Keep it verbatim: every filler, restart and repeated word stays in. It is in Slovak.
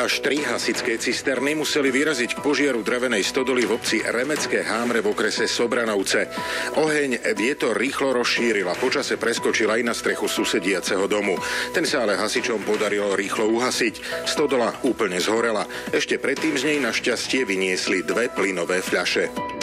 Až tri hasičské cisterny museli vyraziť k požiaru drevenej stodoly v obci Remecké Hámre v okrese Sobranovce. Oheň vietor rýchlo rozšíril a počase preskočil aj na strechu susediaceho domu. Ten sa ale hasičom podarilo rýchlo uhasiť. Stodola úplne zhorela. Ešte predtým z nej našťastie vyniesli dve plynové fľaše.